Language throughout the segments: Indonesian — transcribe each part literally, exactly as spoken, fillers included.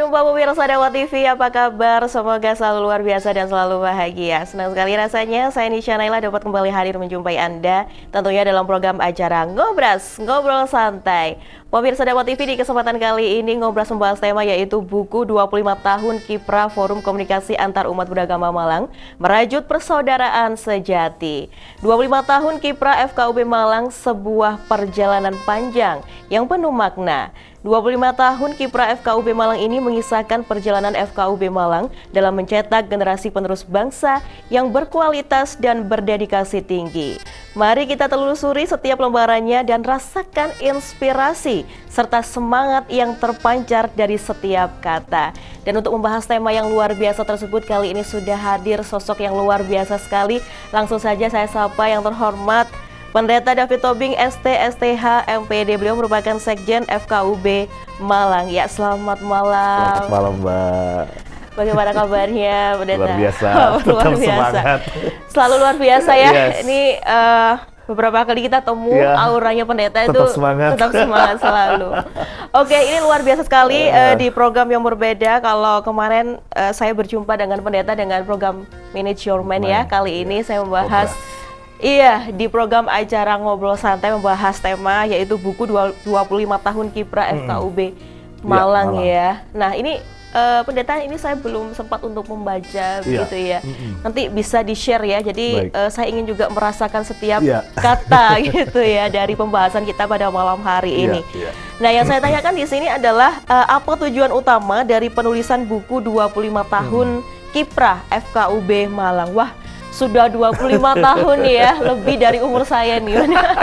jumpa pemirsa Dawa T V, apa kabar? Semoga selalu luar biasa dan selalu bahagia. Senang sekali rasanya saya Nisha Naila dapat kembali hadir menjumpai Anda tentunya dalam program acara Ngobras, Ngobrol Santai. Pemirsa Dawa T V, di kesempatan kali ini Ngobras membahas tema yaitu buku dua puluh lima tahun Kiprah Forum Komunikasi Antar Umat Beragama Malang merajut persaudaraan sejati. dua puluh lima tahun Kiprah F K U B Malang, sebuah perjalanan panjang yang penuh makna. dua puluh lima tahun Kiprah F K U B Malang ini mengisahkan perjalanan F K U B Malang dalam mencetak generasi penerus bangsa yang berkualitas dan berdedikasi tinggi. Mari kita telusuri setiap lembarannya dan rasakan inspirasi serta semangat yang terpancar dari setiap kata. Dan untuk membahas tema yang luar biasa tersebut, kali ini sudah hadir sosok yang luar biasa sekali. Langsung saja saya sapa yang terhormat Pendeta David Tobing S T S T H M P D. Beliau merupakan Sekjen F K U B Malang. Ya, selamat malam. Selamat malam, Mbak. Bagaimana kabarnya, Pendeta? Luar biasa. Oh, luar biasa. Semangat. Selalu luar biasa ya. Yes. Ini uh, beberapa kali kita temu, yeah. Auranya Pendeta itu tetap semangat. Tetap semangat selalu. Oke, ini luar biasa sekali uh, di program yang berbeda. Kalau kemarin uh, saya berjumpa dengan Pendeta dengan program Manage Your Man ya. Kali ini saya membahas Iya, di program acara Ngobrol Santai membahas tema yaitu buku dua puluh lima tahun Kiprah F K U B Malang, ya, Malang ya. Nah, ini uh, Pendeta, ini saya belum sempat untuk membaca begitu ya. Mm-mm. Nanti bisa di-share ya. Jadi uh, saya ingin juga merasakan setiap ya. kata gitu ya dari pembahasan kita pada malam hari ini. Ya, ya. Nah, yang saya tanyakan di sini adalah uh, apa tujuan utama dari penulisan buku dua puluh lima tahun hmm. Kiprah F K U B Malang. Wah, sudah dua puluh lima tahun ya, lebih dari umur saya nih.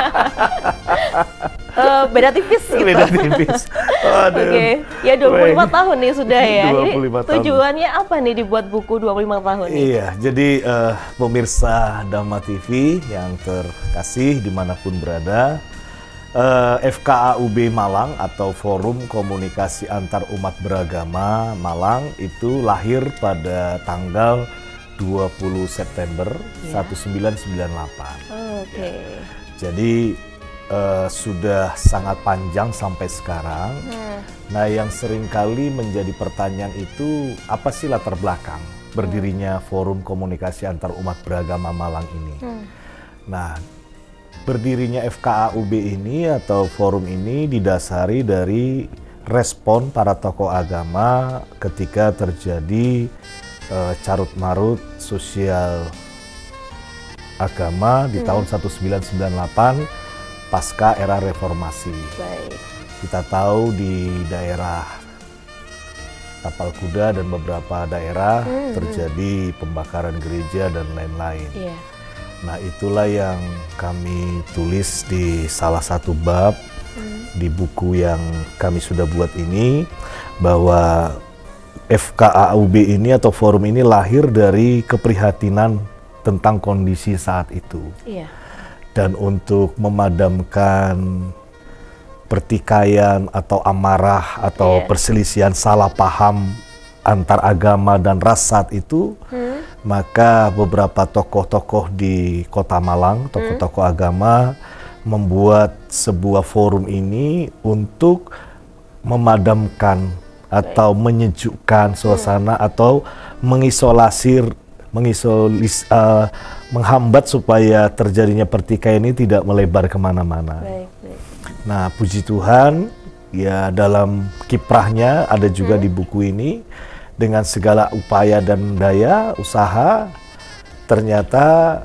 uh, beda tipis gitu. Beda tipis. Oke, okay. Ya dua puluh lima tahun nih sudah ya. dua puluh lima Jadi tujuannya tahun. Apa nih dibuat buku dua puluh lima tahun nih? Iya, jadi uh, pemirsa Dhamma T V yang terkasih dimanapun berada, uh, F K A U B Malang atau Forum Komunikasi Antar Umat Beragama Malang itu lahir pada tanggal dua puluh September ya. seribu sembilan ratus sembilan puluh delapan. Oh, Oke. Okay. Ya. Jadi uh, sudah sangat panjang sampai sekarang. Hmm. Nah, yang seringkali menjadi pertanyaan itu apa sih latar belakang berdirinya hmm. Forum Komunikasi Antar Umat Beragama Malang ini? Hmm. Nah, berdirinya F K A U B ini atau forum ini didasari dari respon para tokoh agama ketika terjadi Uh, carut-marut sosial agama di hmm. tahun seribu sembilan ratus sembilan puluh delapan pasca era reformasi. Baik. Kita tahu di daerah Tapal Kuda dan beberapa daerah hmm. terjadi pembakaran gereja dan lain-lain. Yeah. Nah, itulah yang kami tulis di salah satu bab hmm. di buku yang kami sudah buat ini, bahwa F K A U B ini atau forum ini lahir dari keprihatinan tentang kondisi saat itu. Iya. Dan untuk memadamkan pertikaian atau amarah atau iya. perselisihan salah paham antar agama dan ras saat itu, hmm. maka beberapa tokoh-tokoh di Kota Malang, tokoh-tokoh hmm. agama membuat sebuah forum ini untuk memadamkan atau menyejukkan suasana hmm. atau mengisolasir, mengisolis, uh, menghambat supaya terjadinya pertikaian ini tidak melebar kemana-mana. Baik, baik. Nah, puji Tuhan, ya dalam kiprahnya ada juga hmm. di buku ini, dengan segala upaya dan daya usaha, ternyata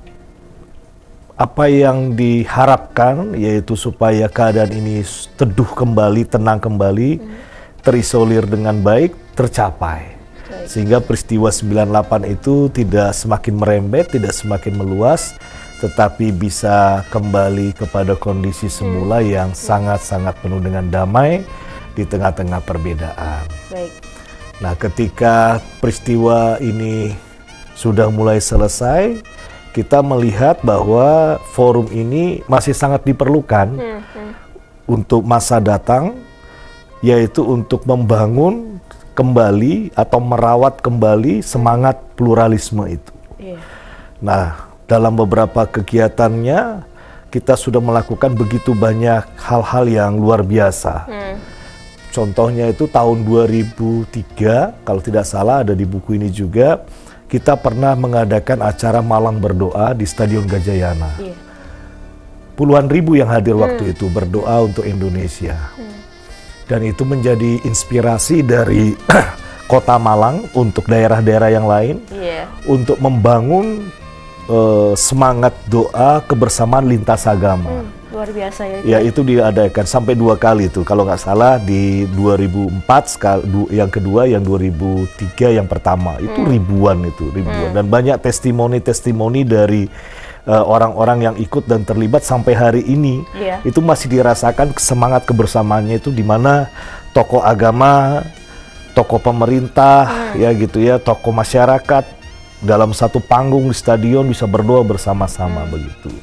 apa yang diharapkan yaitu supaya keadaan ini teduh kembali, tenang kembali, hmm. terisolir dengan baik, tercapai. Baik. Sehingga peristiwa sembilan puluh delapan itu tidak semakin merembet, tidak semakin meluas, tetapi bisa kembali kepada kondisi semula hmm. yang sangat-sangat penuh dengan damai di tengah-tengah perbedaan. Baik. Nah, ketika peristiwa ini sudah mulai selesai, kita melihat bahwa forum ini masih sangat diperlukan hmm. Hmm. untuk masa datang, yaitu untuk membangun kembali atau merawat kembali semangat pluralisme itu. Yeah. Nah, dalam beberapa kegiatannya kita sudah melakukan begitu banyak hal-hal yang luar biasa. Hmm. Contohnya itu tahun dua ribu tiga, kalau tidak salah ada di buku ini juga, kita pernah mengadakan acara Malang Berdoa di Stadion Gajayana. Yeah. Puluhan ribu yang hadir hmm. waktu itu berdoa untuk Indonesia. Hmm. Dan itu menjadi inspirasi dari Kota Malang untuk daerah-daerah yang lain, yeah. untuk membangun uh, semangat doa kebersamaan lintas agama. Hmm. Luar biasa ya. Ya, itu diadakan sampai dua kali tuh. Kalau nggak salah di dua ribu empat sekali, yang kedua, yang dua ribu tiga yang pertama. Itu hmm. ribuan itu, ribuan. Hmm. Dan banyak testimoni-testimoni dari orang-orang uh, yang ikut dan terlibat sampai hari ini. Yeah. Itu masih dirasakan semangat kebersamaannya itu, di mana tokoh agama, tokoh pemerintah, hmm. ya gitu ya, tokoh masyarakat dalam satu panggung di stadion bisa berdoa bersama-sama hmm. begitu.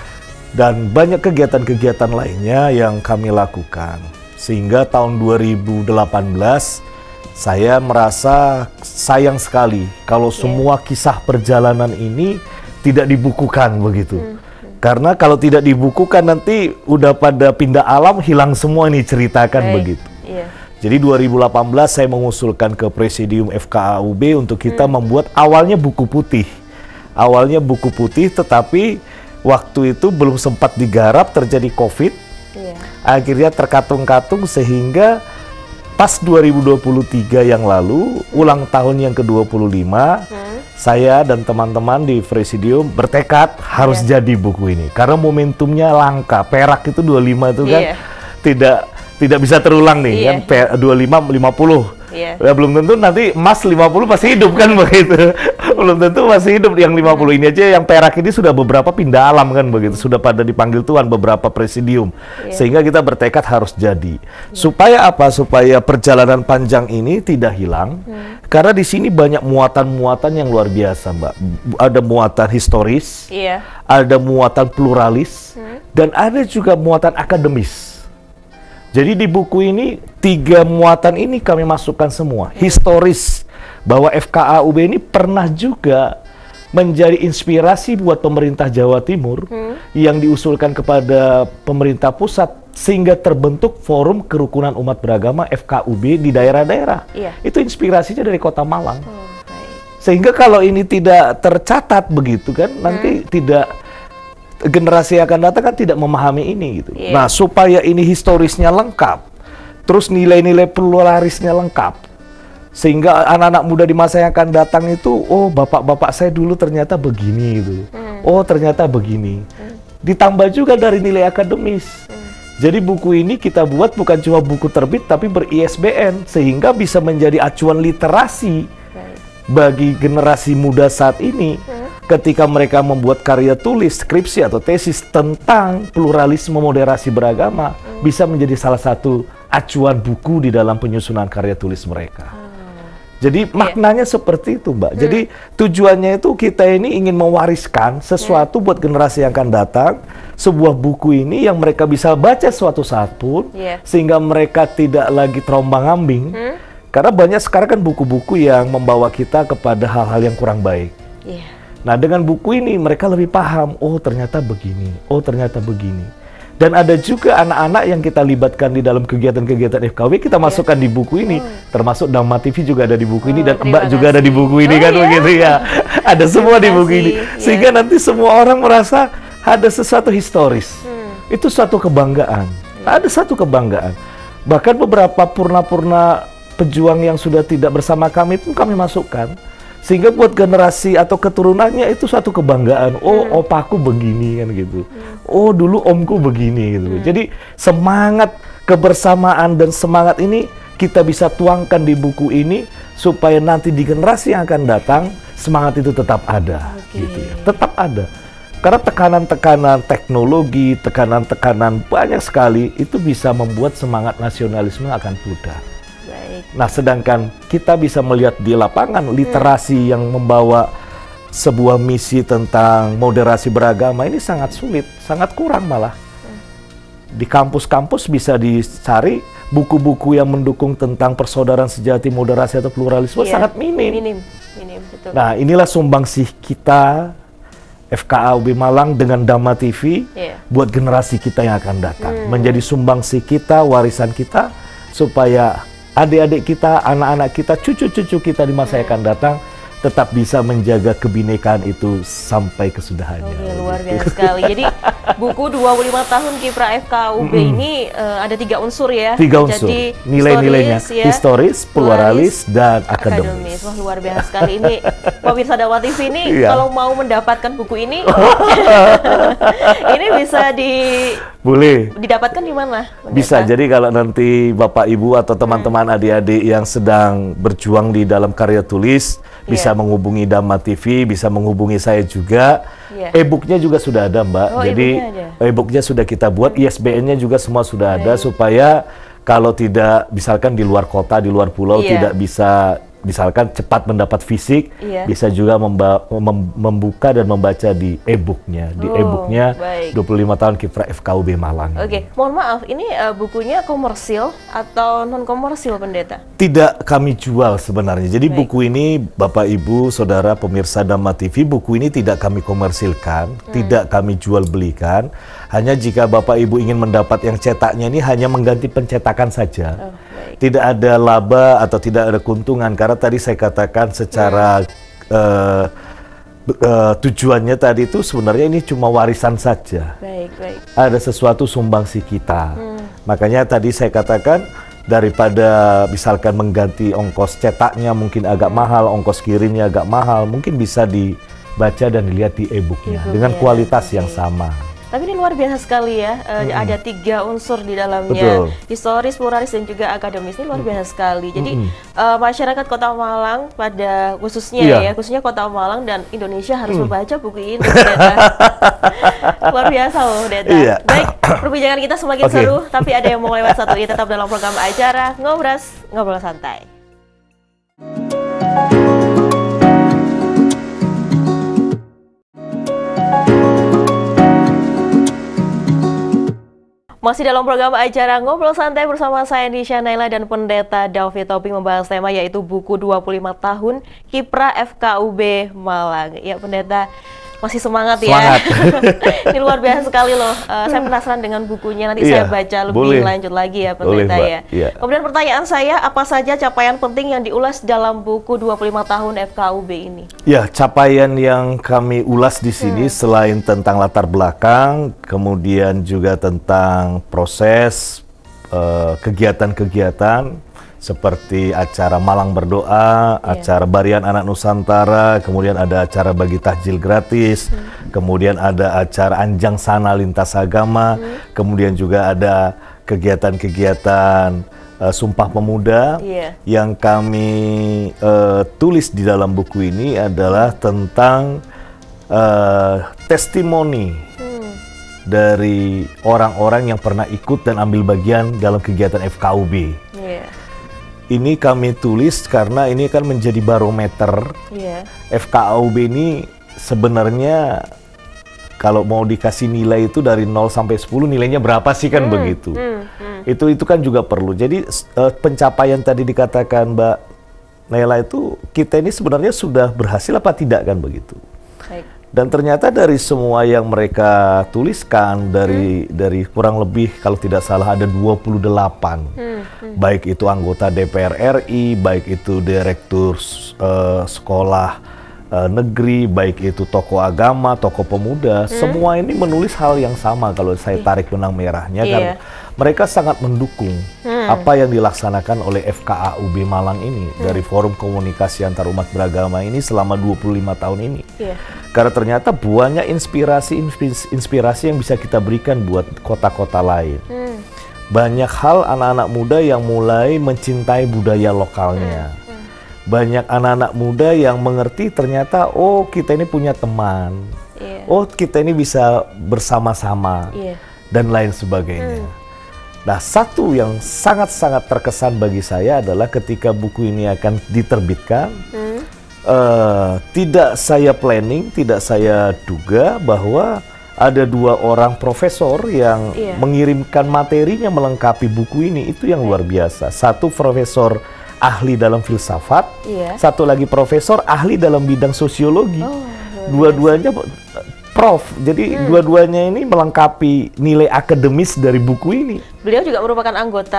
Dan banyak kegiatan-kegiatan lainnya yang kami lakukan. Sehingga tahun dua ribu delapan belas saya merasa sayang sekali kalau yeah. semua kisah perjalanan ini tidak dibukukan begitu. Hmm. Karena kalau tidak dibukukan nanti udah pada pindah alam, hilang semua ini ceritakan right. begitu. Yeah. Jadi dua ribu delapan belas saya mengusulkan ke Presidium F K A U B untuk kita hmm. membuat awalnya buku putih. Awalnya buku putih, tetapi waktu itu belum sempat digarap, terjadi COVID, yeah. akhirnya terkatung-katung sehingga pas dua ribu dua puluh tiga yang lalu, ulang tahun yang ke dua puluh lima, hmm. saya dan teman-teman di Presidium bertekad harus yeah. jadi buku ini. Karena momentumnya langka, perak itu dua puluh lima itu kan yeah. tidak tidak bisa terulang nih, yeah. kan dua puluh lima, lima puluh. Yeah. Ya, belum tentu nanti emas lima puluh pasti hidup kan begitu. Belum tentu masih hidup yang lima puluh ini aja, yang perak ini sudah beberapa pindah alam kan begitu. Sudah pada dipanggil Tuhan beberapa presidium. Yeah. Sehingga kita bertekad harus jadi. Yeah. Supaya apa? Supaya perjalanan panjang ini tidak hilang. Hmm. Karena di sini banyak muatan-muatan yang luar biasa, Mbak. Ada muatan historis, yeah. ada muatan pluralis, hmm. dan ada juga muatan akademis. Jadi di buku ini, tiga muatan ini kami masukkan semua. Historis, bahwa F K A U B ini pernah juga menjadi inspirasi buat pemerintah Jawa Timur hmm. yang diusulkan kepada pemerintah pusat, sehingga terbentuk Forum Kerukunan Umat Beragama F K A U B di daerah-daerah. Iya. Itu inspirasinya dari Kota Malang. Oh, sehingga kalau ini tidak tercatat begitu kan, hmm. nanti tidak... generasi yang akan datang kan tidak memahami ini gitu. Yeah. Nah, supaya ini historisnya lengkap, terus nilai-nilai pluralisnya lengkap, sehingga anak-anak muda di masa yang akan datang itu, oh bapak-bapak saya dulu ternyata begini gitu. Mm. Oh ternyata begini. Mm. Ditambah juga dari nilai akademis. Mm. Jadi buku ini kita buat bukan cuma buku terbit, tapi ber-I S B N, sehingga bisa menjadi acuan literasi right. bagi generasi muda saat ini. Mm. Ketika mereka membuat karya tulis, skripsi atau tesis tentang pluralisme moderasi beragama, hmm. bisa menjadi salah satu acuan buku di dalam penyusunan karya tulis mereka. Hmm. Jadi maknanya yeah. seperti itu, Mbak. Hmm. Jadi tujuannya itu kita ini ingin mewariskan sesuatu hmm. buat generasi yang akan datang, sebuah buku ini yang mereka bisa baca suatu saat pun, yeah. sehingga mereka tidak lagi terombang-ambing. Hmm. Karena banyak sekarang kan buku-buku yang membawa kita kepada hal-hal yang kurang baik. Yeah. Nah, dengan buku ini mereka lebih paham, oh ternyata begini, oh ternyata begini. Dan ada juga anak-anak yang kita libatkan di dalam kegiatan-kegiatan F K W, kita masukkan yeah. di buku ini. Oh. Termasuk Dhamma T V juga ada di buku oh, ini, dan Mbak kasih. juga ada di buku ini, oh, kan yeah. begitu ya. Ada semua di buku ini. Sehingga yeah. nanti semua orang merasa ada sesuatu historis. Hmm. Itu suatu kebanggaan. Yeah. Ada satu kebanggaan. Bahkan beberapa purna-purna pejuang yang sudah tidak bersama kami pun kami masukkan. Sehingga buat generasi atau keturunannya itu suatu kebanggaan. Oh, hmm. opaku begini kan gitu. Hmm. Oh, dulu omku begini gitu. Hmm. Jadi semangat kebersamaan dan semangat ini kita bisa tuangkan di buku ini supaya nanti di generasi yang akan datang semangat itu tetap ada. Okay. Gitu ya. Tetap ada. Karena tekanan-tekanan teknologi, tekanan-tekanan banyak sekali itu bisa membuat semangat nasionalisme akan pudar. Nah, sedangkan kita bisa melihat di lapangan literasi hmm. yang membawa sebuah misi tentang moderasi beragama ini sangat sulit, sangat kurang malah. Hmm. Di kampus-kampus bisa dicari buku-buku yang mendukung tentang persaudaraan sejati, moderasi atau pluralisme yeah. sangat minim. Minim, minim betul. Nah, inilah sumbangsih kita F K A U B Malang dengan Dhamma T V yeah. buat generasi kita yang akan datang. Hmm. Menjadi sumbangsih kita, warisan kita, supaya adik-adik kita, anak-anak kita, cucu-cucu kita di masa yang akan datang tetap bisa menjaga kebinekaan itu sampai kesudahannya. Oke, luar biasa sekali. Jadi buku dua puluh lima tahun Kiprah F K U B mm-hmm. ini uh, ada tiga unsur ya. Tiga unsur. Jadi nilai-nilainya ya, historis, pluralis, dan akademis. akademis. Wah, luar biasa sekali ini. Pemirsa Dakwah T V ini yeah. kalau mau mendapatkan buku ini ini bisa di boleh didapatkan di mana? Bisa. Jadi kalau nanti Bapak Ibu atau teman-teman hmm. adik-adik yang sedang berjuang di dalam karya tulis yeah. bisa menghubungi Dhamma T V, bisa menghubungi saya juga. Yeah. E-booknya juga sudah ada, Mbak. Oh, Jadi e-booknya sudah kita buat, I S B N-nya juga semua sudah Baik. ada supaya kalau tidak misalkan di luar kota, di luar pulau yeah. tidak bisa misalkan cepat mendapat fisik, iya. bisa juga memba mem membuka dan membaca di e-booknya. Di oh, e-booknya dua puluh lima tahun Kiprah F K U B Malang. Oke, okay. Mohon maaf, ini uh, bukunya komersil atau non-komersil, Pendeta? Tidak kami jual sebenarnya. Jadi Baik. buku ini, Bapak, Ibu, Saudara, pemirsa Dhamma T V, buku ini tidak kami komersilkan, hmm. tidak kami jual belikan. Hanya jika Bapak Ibu ingin mendapat yang cetaknya ini hanya mengganti pencetakan saja. Oh. Tidak ada laba atau tidak ada keuntungan, karena tadi saya katakan secara hmm. uh, uh, tujuannya tadi itu sebenarnya ini cuma warisan saja. Baik, baik. Ada sesuatu sumbangsi kita. Hmm. Makanya tadi saya katakan daripada misalkan mengganti ongkos cetaknya mungkin agak hmm. mahal, ongkos kirimnya agak mahal, mungkin bisa dibaca dan dilihat di e-booknya e dengan kualitas okay. yang sama. Tapi ini luar biasa sekali ya, uh, mm-hmm. ada tiga unsur di dalamnya, Betul. historis, pluralis, dan juga akademis. Ini luar biasa sekali. Jadi mm-hmm. uh, masyarakat Kota Malang pada khususnya yeah. ya, khususnya Kota Malang dan Indonesia harus mm. membaca buku ini. Luar biasa loh, Deta. Yeah. Baik, perbincangan kita semakin okay. seru, tapi ada yang mau lewat satu ini tetap dalam program acara Ngobras, Ngobrol Santai. Masih dalam program acara Ngobrol Santai bersama saya Nisha Naila dan Pendeta David Toping membahas tema yaitu buku dua puluh lima tahun Kiprah F K U B Malang. Ya, Pendeta masih semangat, semangat. ya. Ini luar biasa sekali loh. Uh, saya penasaran dengan bukunya. Nanti iya, saya baca lebih boleh. lanjut lagi ya, Pendeta ya. Iya. Kemudian pertanyaan saya, apa saja capaian penting yang diulas dalam buku dua puluh lima tahun F K U B ini? Ya, capaian yang kami ulas di sini hmm. selain tentang latar belakang, kemudian juga tentang proses kegiatan-kegiatan uh, seperti acara Malang Berdoa, yeah. acara Barian Anak Nusantara, kemudian ada acara bagi takjil gratis, hmm. kemudian ada acara Anjang Sana Lintas Agama, hmm. kemudian juga ada kegiatan-kegiatan uh, Sumpah Pemuda. Yeah. Yang kami uh, tulis di dalam buku ini adalah tentang uh, testimoni hmm. dari orang-orang yang pernah ikut dan ambil bagian dalam kegiatan F K U B. Yeah. Ini kami tulis karena ini kan menjadi barometer. Yeah. F K U B ini sebenarnya kalau mau dikasih nilai itu dari nol sampai sepuluh, nilainya berapa sih kan hmm, begitu. Hmm, hmm. Itu itu kan juga perlu. Jadi uh, pencapaian tadi dikatakan Mbak Naila itu, kita ini sebenarnya sudah berhasil apa tidak kan begitu. Baik. Dan ternyata dari semua yang mereka tuliskan, dari hmm. dari kurang lebih kalau tidak salah ada dua puluh delapan, hmm. Hmm. baik itu anggota D P R R I, baik itu direktur uh, sekolah uh, negeri, baik itu tokoh agama, tokoh pemuda, hmm. semua ini menulis hal yang sama kalau saya tarik benang merahnya. Yeah. Kan mereka sangat mendukung hmm. apa yang dilaksanakan oleh F K A U B Malang ini, hmm. dari Forum Komunikasi Antarumat Beragama ini selama dua puluh lima tahun ini. Yeah. Karena ternyata banyak inspirasi-inspirasi yang bisa kita berikan buat kota-kota lain. Hmm. Banyak hal anak-anak muda yang mulai mencintai budaya lokalnya. Hmm. Hmm. Banyak anak-anak muda yang mengerti ternyata, oh kita ini punya teman. Yeah. Oh kita ini bisa bersama-sama. Yeah. Dan lain sebagainya. Hmm. Nah, satu yang sangat-sangat terkesan bagi saya adalah ketika buku ini akan diterbitkan, hmm. uh, tidak saya planning, tidak saya duga bahwa ada dua orang profesor yang yeah. mengirimkan materinya melengkapi buku ini. Itu yang luar biasa. Satu profesor ahli dalam filsafat, yeah. satu lagi profesor ahli dalam bidang sosiologi. Oh, dua-duanya Prof, jadi hmm. dua-duanya ini melengkapi nilai akademis dari buku ini. Beliau juga merupakan anggota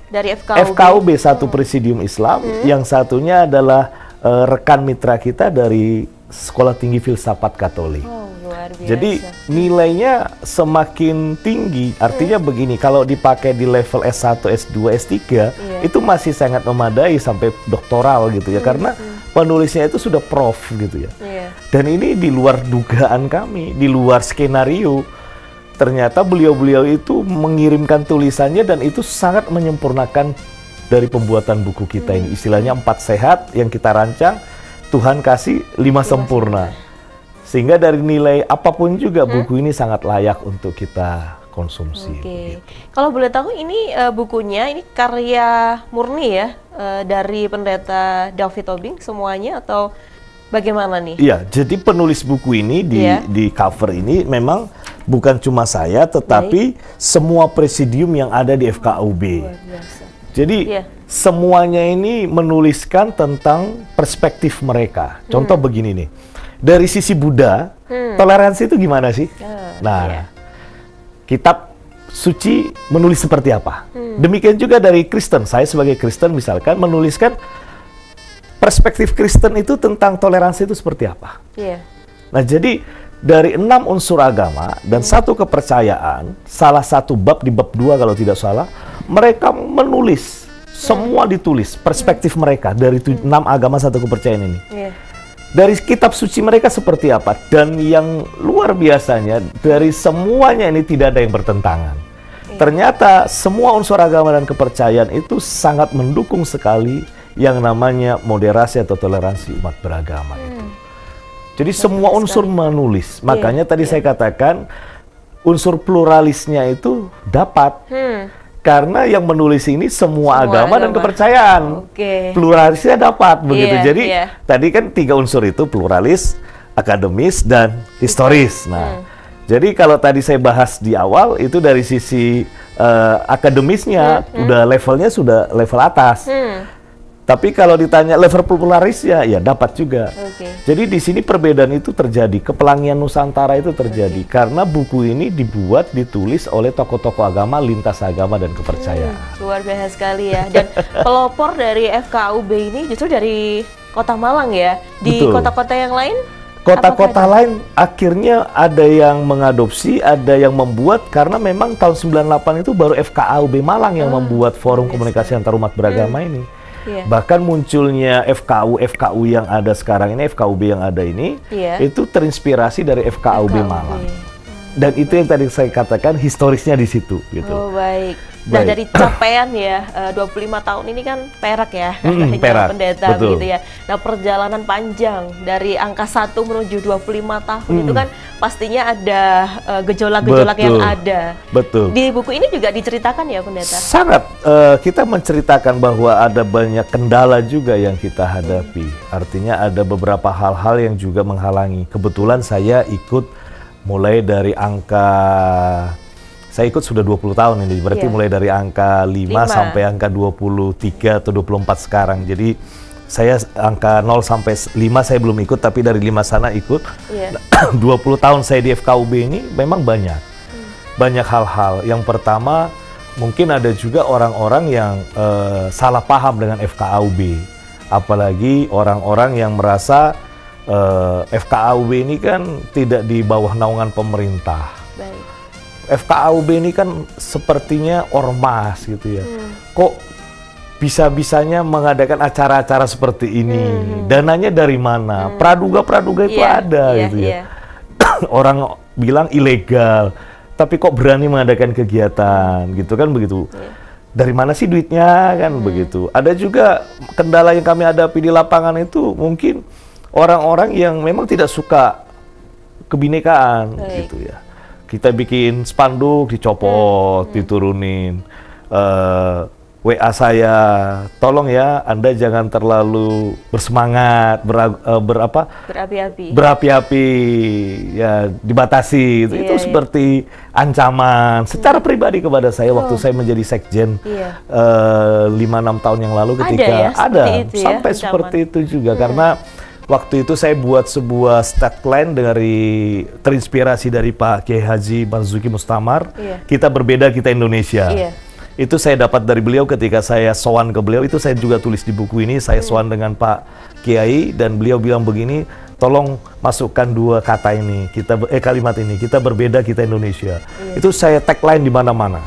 dari F K U B. F K U B satu oh. Presidium Islam, hmm. yang satunya adalah uh, rekan mitra kita dari Sekolah Tinggi Filsafat Katolik. Oh, luar biasa. Jadi nilainya semakin tinggi, artinya hmm. begini, kalau dipakai di level S satu, S dua, S tiga, yeah. itu masih sangat memadai sampai doktoral gitu ya, hmm. karena hmm. penulisnya itu sudah prof gitu ya. Yeah. Dan ini di luar dugaan kami, di luar skenario. Ternyata beliau-beliau itu mengirimkan tulisannya dan itu sangat menyempurnakan dari pembuatan buku kita hmm. ini. Istilahnya empat sehat yang kita rancang, Tuhan kasih lima sempurna. Sehingga dari nilai apapun juga hmm? buku ini sangat layak untuk kita konsumsi. Oke. Okay. Kalau boleh tahu ini uh, bukunya ini karya murni ya uh, dari pendeta David Tobing semuanya atau bagaimana nih? Iya, jadi penulis buku ini di yeah. di cover ini memang bukan cuma saya tetapi Baik. semua presidium yang ada di F K U B. Luar biasa. Jadi yeah. semuanya ini menuliskan tentang perspektif mereka. Contoh hmm. begini nih, dari sisi Buddha, hmm. toleransi itu gimana sih? Oh, nah, yeah. kitab suci menulis seperti apa? Hmm. Demikian juga dari Kristen. Saya sebagai Kristen misalkan menuliskan perspektif Kristen itu tentang toleransi itu seperti apa? Yeah. Nah, jadi dari enam unsur agama dan hmm. satu kepercayaan, salah satu bab di bab dua kalau tidak salah, mereka menulis, hmm. semua ditulis perspektif hmm. mereka dari hmm. enam agama satu kepercayaan ini. Yeah. Dari kitab suci mereka seperti apa, dan yang luar biasanya dari semuanya ini tidak ada yang bertentangan. Yeah. Ternyata semua unsur agama dan kepercayaan itu sangat mendukung sekali yang namanya moderasi atau toleransi umat beragama hmm. itu. Jadi Betul semua unsur sekali. menulis. Makanya yeah, tadi yeah. saya katakan unsur pluralisnya itu dapat. Hmm. Karena yang menulis ini semua, semua agama, agama dan kepercayaan. Okay. Pluralisnya dapat begitu. Yeah, Jadi yeah. tadi kan tiga unsur itu pluralis, akademis dan historis. Nah, hmm. jadi kalau tadi saya bahas di awal itu dari sisi uh, akademisnya hmm. udah levelnya sudah level atas. Hmm. Tapi kalau ditanya level pluralis ya, ya dapat juga. Okay. Jadi di sini perbedaan itu terjadi, kepelangian Nusantara itu terjadi okay. karena buku ini dibuat, ditulis oleh tokoh-tokoh agama, lintas agama dan kepercayaan. Hmm, luar biasa sekali ya. Dan pelopor dari F K U B ini justru dari Kota Malang ya. Di kota-kota yang lain? Kota-kota lain akhirnya ada yang mengadopsi, ada yang membuat karena memang tahun sembilan puluh delapan itu baru F K U B Malang yang oh, membuat forum komunikasi antar umat beragama hmm. ini. Yeah. Bahkan munculnya F K U F K U yang ada sekarang ini, F K U B yang ada ini, yeah. itu terinspirasi dari F K U B, F K U B Malang. Dan hmm. itu yang tadi saya katakan historisnya di situ. Gitu. Oh baik. Nah baik. Dari capaian ya dua puluh lima tahun ini kan perak ya, hmm, perak. pendeta begitu ya. Nah perjalanan panjang dari angka satu menuju dua puluh lima tahun hmm. itu kan pastinya ada gejolak-gejolak uh, yang ada. Betul. Di buku ini juga diceritakan ya pendeta? Sangat. Uh, kita menceritakan bahwa ada banyak kendala juga yang kita hadapi. Hmm. Artinya ada beberapa hal-hal yang juga menghalangi. Kebetulan saya ikut mulai dari angka... Saya ikut sudah dua puluh tahun ini, berarti yeah. mulai dari angka lima sampai angka dua puluh tiga atau dua puluh empat sekarang. Jadi saya angka nol sampai lima saya belum ikut, tapi dari lima sana ikut. Yeah. dua puluh tahun saya di F K U B ini memang banyak. Hmm. Banyak hal-hal. Yang pertama, mungkin ada juga orang-orang yang uh, salah paham dengan F K U B. Apalagi orang-orang yang merasa uh, F K U B ini kan tidak di bawah naungan pemerintah. Baik. F K U B ini kan sepertinya ormas gitu ya. Hmm. Kok bisa-bisanya mengadakan acara-acara seperti ini? Hmm. Dananya dari mana? Hmm. Praduga-praduga itu yeah, ada yeah, gitu ya. Yeah. Orang bilang ilegal, tapi kok berani mengadakan kegiatan gitu kan begitu. Yeah. Dari mana sih duitnya kan hmm. begitu. Ada juga kendala yang kami hadapi di lapangan itu mungkin orang-orang yang memang tidak suka kebinekaan Baik. gitu ya. Kita bikin spanduk, dicopot, hmm. diturunin. Uh, W A saya, tolong ya, Anda jangan terlalu bersemangat, ber, uh, berapa? Berapi-api. Berapi-api, ya dibatasi. Itu, yeah, itu yeah. seperti ancaman. Secara hmm. pribadi kepada saya oh. waktu saya menjadi sekjen yeah. uh, lima enam tahun yang lalu ketika ada, ya, ada itu sampai ya, seperti itu juga hmm. karena waktu itu saya buat sebuah tagline dari terinspirasi dari Pak Kiai Haji Marzuki Mustamar. Iya. Kita berbeda, kita Indonesia. Iya. Itu saya dapat dari beliau ketika saya sowan ke beliau, itu saya juga tulis di buku ini, saya sowan dengan Pak Kiai dan beliau bilang begini, tolong masukkan dua kata ini, kita eh kalimat ini, kita berbeda, kita Indonesia. Iya. Itu saya tagline di mana-mana.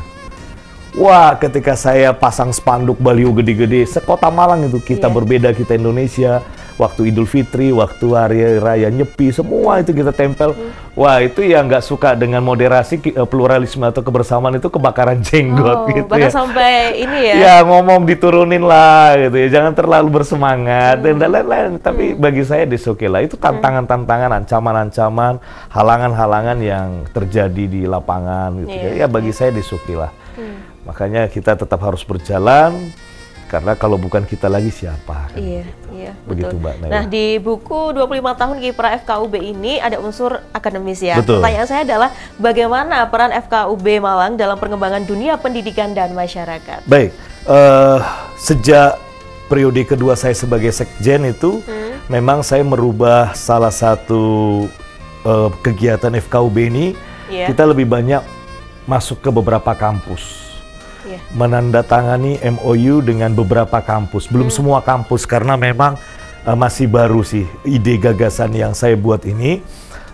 Wah, ketika saya pasang spanduk baliho gede-gede, sekota Malang itu, kita yeah. berbeda, kita Indonesia. Waktu Idul Fitri, waktu Hari Raya Nyepi, semua itu kita tempel. Hmm. Wah, itu yang nggak suka dengan moderasi, pluralisme atau kebersamaan itu kebakaran jenggot. Oh, gitu bahkan ya. sampai ini ya? Ya, ngomong diturunin lah, gitu ya. Jangan terlalu bersemangat, hmm. dan lain-lain. Tapi hmm. bagi saya disoke lah. Itu tantangan-tantangan, ancaman-ancaman, halangan-halangan yang terjadi di lapangan. Gitu yeah. ya. Ya, bagi yeah. saya disoke lah. Hmm. Makanya kita tetap harus berjalan, karena kalau bukan kita lagi siapa? Kan? Iya, iya, begitu betul. Mbak Naila. Nah, di buku dua puluh lima tahun Kiprah F K U B ini ada unsur akademis ya. Betul. Pertanyaan saya adalah, bagaimana peran F K U B Malang dalam pengembangan dunia pendidikan dan masyarakat? Baik, uh, sejak periode kedua saya sebagai sekjen itu, hmm. memang saya merubah salah satu uh, kegiatan F K U B ini, yeah. kita lebih banyak masuk ke beberapa kampus. Yeah. Menandatangani M O U dengan beberapa kampus, belum hmm. semua kampus karena memang uh, masih baru sih ide gagasan yang saya buat ini.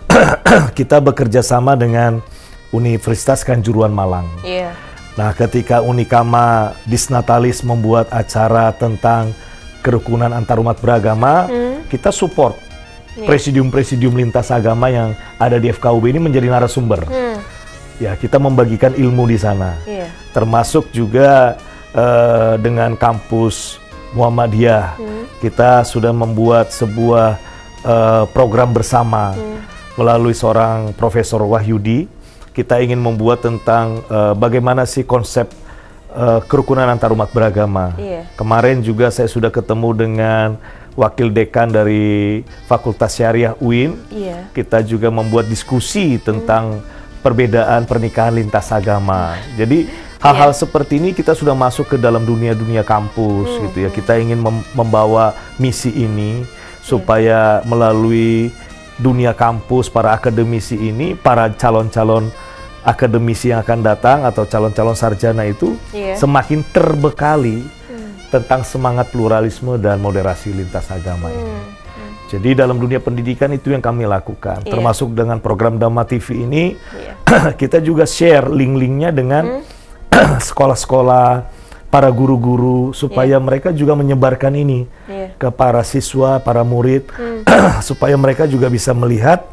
Kita bekerja sama dengan Universitas Kanjuruhan Malang. Yeah. Nah, ketika Unikama Disnatalis membuat acara tentang kerukunan antarumat beragama, hmm. kita support yeah. presidium-presidium lintas agama yang ada di F K U B ini menjadi narasumber. Hmm. Ya, kita membagikan ilmu di sana, yeah. termasuk juga uh, dengan kampus Muhammadiyah. Hmm. Kita sudah membuat sebuah uh, program bersama hmm. melalui seorang Profesor Wahyudi. Kita ingin membuat tentang uh, bagaimana sih konsep uh, kerukunan antarumat beragama. Yeah. Kemarin juga saya sudah ketemu dengan Wakil Dekan dari Fakultas Syariah U I N. Yeah. Kita juga membuat diskusi tentang hmm. perbedaan pernikahan lintas agama. Jadi hal-hal yeah. seperti ini kita sudah masuk ke dalam dunia-dunia kampus hmm. gitu ya. Kita ingin mem membawa misi ini supaya yeah. melalui dunia kampus para akademisi ini, para calon-calon akademisi yang akan datang atau calon-calon sarjana itu yeah. semakin terbekali hmm. tentang semangat pluralisme dan moderasi lintas agama hmm. ini. Jadi dalam dunia pendidikan itu yang kami lakukan, yeah. termasuk dengan program Dhamma T V ini, yeah. kita juga share link-linknya dengan sekolah-sekolah, hmm. para guru-guru, supaya yeah. mereka juga menyebarkan ini yeah. ke para siswa, para murid, hmm. supaya mereka juga bisa melihat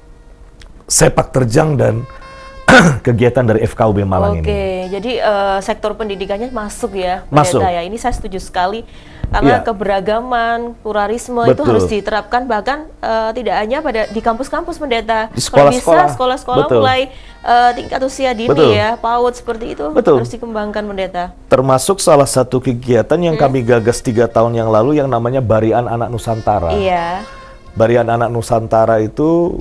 sepak terjang dan kegiatan dari F K U B Malang Oke, ini. Oke, jadi uh, sektor pendidikannya masuk ya, masuk. Ya. Ini saya setuju sekali. Karena yeah. keberagaman, pluralisme Betul. Itu harus diterapkan bahkan uh, tidak hanya pada di kampus-kampus Pendeta. Di sekolah-sekolah, sekolah-sekolah mulai uh, tingkat usia dini Betul. Ya, PAUD seperti itu Betul. Harus dikembangkan Pendeta. Termasuk salah satu kegiatan yang hmm. kami gagas tiga tahun yang lalu yang namanya Barian Anak Nusantara. Iya. Barian Anak Nusantara itu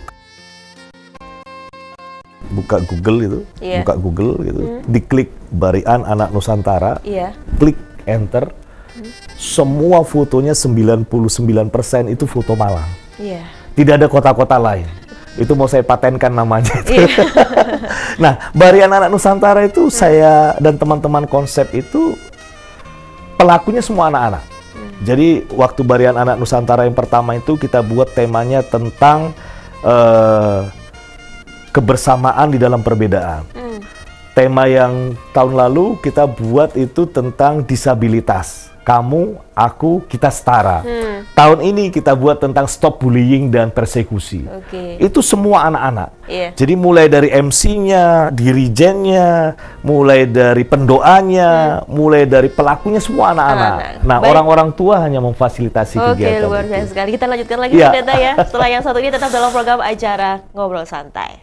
buka Google itu, yeah. buka Google gitu, hmm. diklik Barian Anak Nusantara, yeah. klik enter. Semua fotonya sembilan puluh sembilan persen itu foto Malang. Yeah. Tidak ada kota-kota lain. Itu mau saya patenkan namanya. Yeah. Nah, Barian Anak Nusantara itu hmm. saya dan teman-teman konsep itu pelakunya semua anak-anak. Hmm. Jadi waktu Barian Anak Nusantara yang pertama itu kita buat temanya tentang uh, kebersamaan di dalam perbedaan. Hmm. Tema yang tahun lalu kita buat itu tentang disabilitas. Kamu, aku, kita setara. Hmm. Tahun ini kita buat tentang stop bullying dan persekusi. Okay. Itu semua anak-anak. Yeah. Jadi mulai dari M C-nya, dirijennya, mulai dari pendoanya, hmm. mulai dari pelakunya semua anak-anak. Nah, orang-orang tua hanya memfasilitasi okay, kegiatan. Oke, luar biasa sekali. Kita lanjutkan lagi ya. Pendeta ya. Setelah yang satu ini tetap dalam program acara Ngobrol Santai.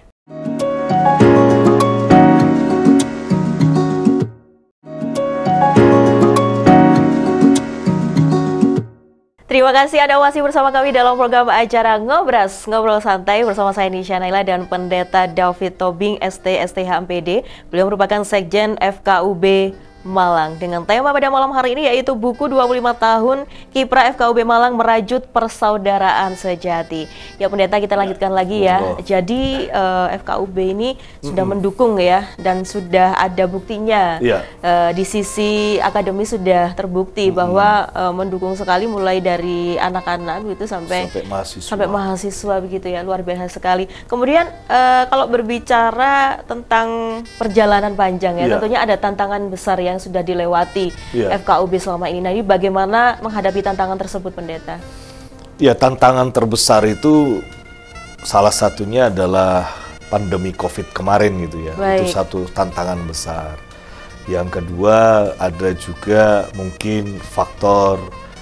Terima kasih Anda masih bersama kami dalam program acara Ngobras, Ngobrol Santai bersama saya Nisha Naila dan Pendeta David Tobing, S T S T H M P D. Beliau merupakan Sekjen F K U B Malang. Dengan tema pada malam hari ini yaitu buku dua puluh lima tahun Kiprah F K U B Malang merajut persaudaraan sejati. Ya Pendeta, kita lanjutkan lagi ya. Oh. Jadi uh, F K U B ini sudah mm-hmm. mendukung ya, dan sudah ada buktinya. Yeah. Uh, di sisi akademis sudah terbukti mm-hmm. bahwa uh, mendukung sekali, mulai dari anak-anak gitu sampai sampai mahasiswa. sampai mahasiswa begitu ya, luar biasa sekali. Kemudian uh, kalau berbicara tentang perjalanan panjang ya, yeah. tentunya ada tantangan besar yang sudah dilewati yeah. F K U B selama ini. Nah, ini bagaimana menghadapi tantangan tersebut, Pendeta? Ya, tantangan terbesar itu salah satunya adalah pandemi COVID kemarin gitu ya. Baik. Itu satu tantangan besar. Yang kedua ada juga mungkin faktor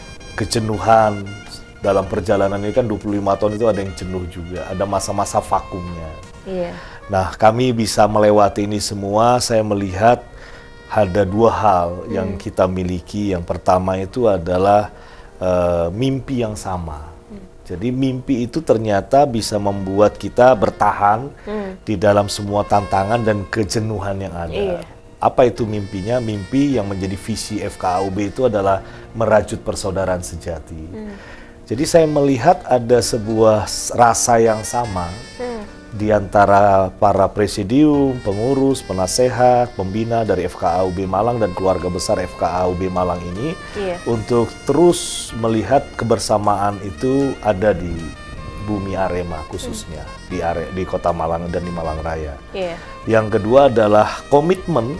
kejenuhan dalam perjalanan ini, kan dua puluh lima tahun itu ada yang jenuh juga, ada masa-masa vakumnya. Iya. Nah, kami bisa melewati ini semua. Saya melihat ada dua hal yang hmm. kita miliki. Yang pertama itu adalah uh, mimpi yang sama. Hmm. Jadi mimpi itu ternyata bisa membuat kita bertahan hmm. di dalam semua tantangan dan kejenuhan yang ada. Iya. Apa itu mimpinya? Mimpi yang menjadi visi F K U B itu adalah merajut persaudaraan sejati. Hmm. Jadi saya melihat ada sebuah rasa yang sama hmm. di antara para presidium, pengurus, penasehat, pembina dari F K U B Malang dan keluarga besar F K U B Malang ini yeah. untuk terus melihat kebersamaan itu ada di bumi Arema khususnya, hmm. di are di Kota Malang dan di Malang Raya. Yeah. Yang kedua adalah komitmen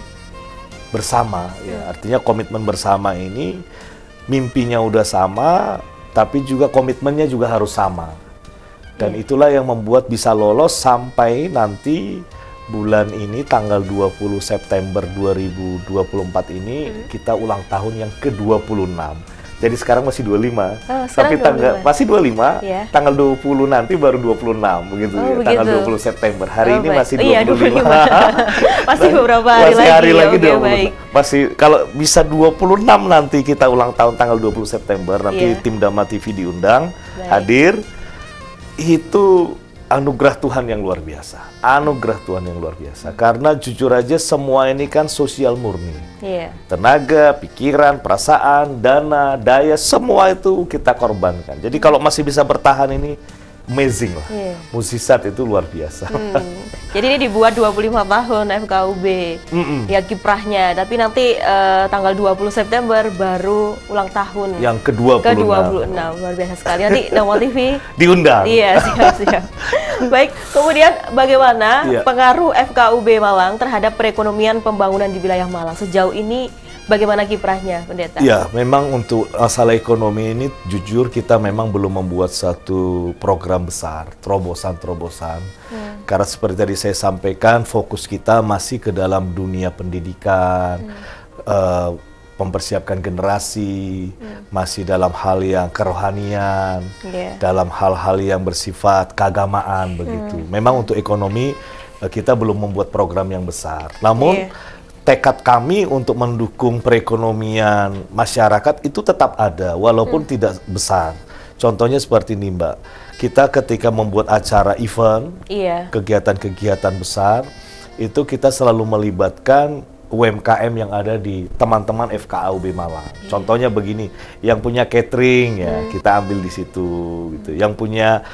bersama, hmm. ya, artinya komitmen bersama ini mimpinya udah sama, tapi juga komitmennya juga harus sama. Dan yeah. itulah yang membuat bisa lolos sampai nanti bulan ini tanggal dua puluh September dua ribu dua puluh empat ini hmm. kita ulang tahun yang ke dua puluh enam. Jadi sekarang masih dua puluh lima, oh, tapi tanggal masih dua puluh lima, yeah. tanggal dua puluh nanti baru dua puluh enam begitu oh, ya. Begitu. Tanggal dua puluh September. Hari oh, ini baik. Masih dua puluh lima. Iya, dua puluh lima. Masih beberapa hari masih lagi. Hari ya, lagi okay, dua puluh. Baik. Masih kalau bisa dua puluh enam nanti kita ulang tahun tanggal dua puluh September, nanti yeah. tim Dhamma T V diundang, baik. hadir. Itu anugerah Tuhan yang luar biasa, anugerah Tuhan yang luar biasa. Hmm. Karena jujur aja semua ini kan sosial murni, yeah. tenaga, pikiran, perasaan, dana, daya, semua itu kita korbankan. Jadi kalau masih bisa bertahan ini amazing lah, yeah. mukjizat itu luar biasa. Hmm. Jadi ini dibuat dua puluh lima tahun F K U B, mm -mm. ya kiprahnya. Tapi nanti uh, tanggal dua puluh September baru ulang tahun yang ke dua puluh enam. Ke dua puluh enam, luar biasa sekali. Nanti Dhamma T V diundang. Iya, siap-siap. Baik, kemudian bagaimana yeah. pengaruh F K U B Malang terhadap perekonomian pembangunan di wilayah Malang sejauh ini? Bagaimana kiprahnya, Pendeta? Ya, memang untuk masalah ekonomi ini jujur kita memang belum membuat satu program besar, terobosan-terobosan. Hmm. Karena seperti tadi saya sampaikan, fokus kita masih ke dalam dunia pendidikan, hmm. uh, mempersiapkan generasi, hmm. masih dalam hal yang kerohanian, yeah. dalam hal-hal yang bersifat keagamaan begitu. Hmm. Memang untuk ekonomi uh, kita belum membuat program yang besar. Namun yeah. tekad kami untuk mendukung perekonomian masyarakat itu tetap ada, walaupun hmm. tidak besar. Contohnya seperti ini, Mbak. Kita ketika membuat acara event, iya. kegiatan-kegiatan besar, itu kita selalu melibatkan U M K M yang ada di teman-teman F K U B Malang. Iya. Contohnya begini, yang punya catering ya hmm. kita ambil di situ, gitu. Yang punya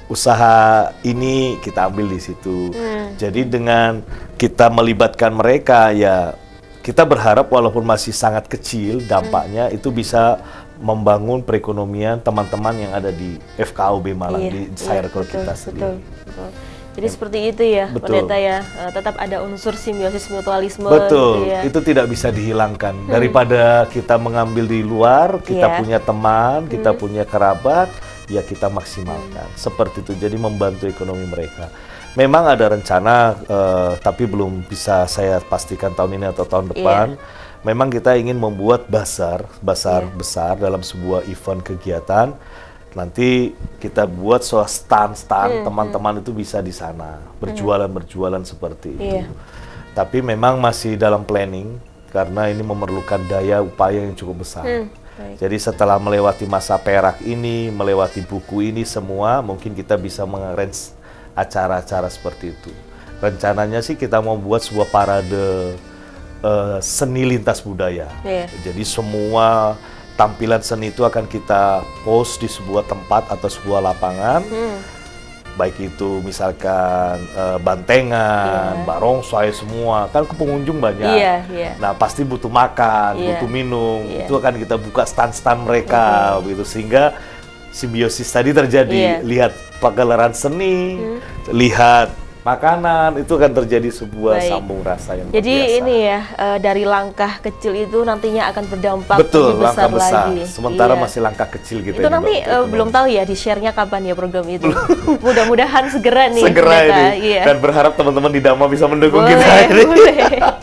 usaha ini kita ambil di situ. Hmm. Jadi dengan kita melibatkan mereka, ya kita berharap walaupun masih sangat kecil dampaknya hmm. itu bisa membangun perekonomian teman-teman yang ada di F K U B Malang, iya, di circle iya, kita betul, sendiri. Betul, betul. Jadi ya. Seperti itu ya, Pendeta ya, uh, tetap ada unsur simbiosis mutualisme. Betul, gitu ya. Itu tidak bisa dihilangkan. Hmm. Daripada kita mengambil di luar, kita yeah. punya teman, kita hmm. punya kerabat, ya kita maksimalkan. Hmm. Seperti itu, jadi membantu ekonomi mereka. Memang ada rencana, uh, tapi belum bisa saya pastikan tahun ini atau tahun depan. Yeah. Memang kita ingin membuat bazar, bazar yeah. besar dalam sebuah event kegiatan. Nanti kita buat soal stand-stand, teman-teman hmm. itu bisa di sana berjualan-berjualan seperti yeah. itu. Tapi memang masih dalam planning karena ini memerlukan daya upaya yang cukup besar. Hmm. Jadi setelah melewati masa perak ini, melewati buku ini semua, mungkin kita bisa mengarrange acara-acara seperti itu. Rencananya sih kita mau buat sebuah parade uh, seni lintas budaya. Yeah. Jadi semua tampilan seni itu akan kita post di sebuah tempat atau sebuah lapangan. Hmm. Baik itu misalkan uh, bantengan, yeah. barongsai semua, kan ke pengunjung banyak. Yeah, yeah. Nah pasti butuh makan, yeah. butuh minum, yeah. itu akan kita buka stand-stand mereka, okay. gitu sehingga simbiosis tadi terjadi. Yeah. Lihat pagelaran seni, hmm. lihat makanan, itu akan terjadi sebuah Baik. sambung rasa yang Jadi biasa. ini ya, uh, dari langkah kecil itu nantinya akan berdampak Betul, lebih besar, besar lagi. Sementara iya. masih langkah kecil gitu. Itu nanti uh, belum tahu ya, di-share-nya kapan ya program itu. Mudah-mudahan segera nih. Segera Mudeta. ini. Iya. Dan berharap teman-teman di Dhamma bisa mendukung boleh, kita ini. Boleh.